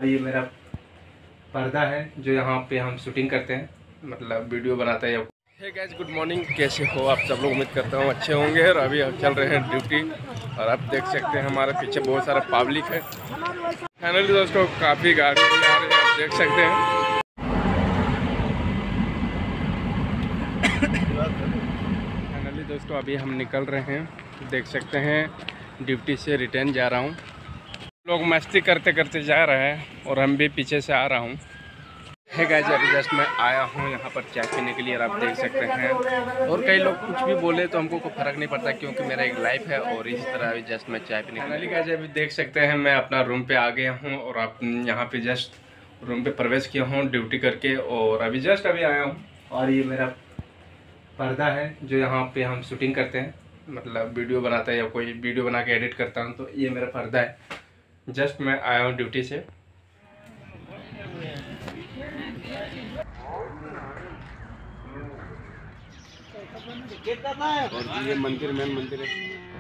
ये मेरा पर्दा है जो यहाँ पे हम शूटिंग करते हैं, मतलब वीडियो बनाते हैं। हे गाइस, गुड मॉर्निंग, कैसे हो आप सब लोग? उम्मीद करता हूँ अच्छे होंगे। और अभी हम चल रहे हैं ड्यूटी और आप देख सकते हैं हमारे पीछे बहुत सारा पब्लिक है। फाइनली दोस्तों काफ़ी गाड़ी भी आ रही है, आप देख सकते हैं। फाइनली दोस्तों अभी हम निकल रहे हैं, देख सकते हैं ड्यूटी से रिटर्न जा रहा हूँ। लोग मस्ती करते करते जा रहे हैं और हम भी पीछे से आ रहा हूँ। है गाइस, अभी जस्ट मैं आया हूँ यहाँ पर चाय पीने के लिए और आप देख सकते हैं। और कई लोग कुछ भी बोले तो हमको कोई फ़र्क नहीं पड़ता, क्योंकि मेरा एक लाइफ है। और इस तरह अभी जस्ट मैं चाय पीने के लिए गाइस अभी देख सकते हैं मैं अपना रूम पे आ गया हूँ और आप यहाँ पे जस्ट रूम पे प्रवेश किया हूँ ड्यूटी करके। और अभी जस्ट अभी आया हूँ और ये मेरा पर्दा है जो यहाँ पे हम शूटिंग करते हैं, मतलब वीडियो बनाते हैं या कोई वीडियो बना के एडिट करता हूँ, तो ये मेरा पर्दा है। जस्ट मैं आया हूँ ड्यूटी से। और ये मंदिर मेन मंदिर है।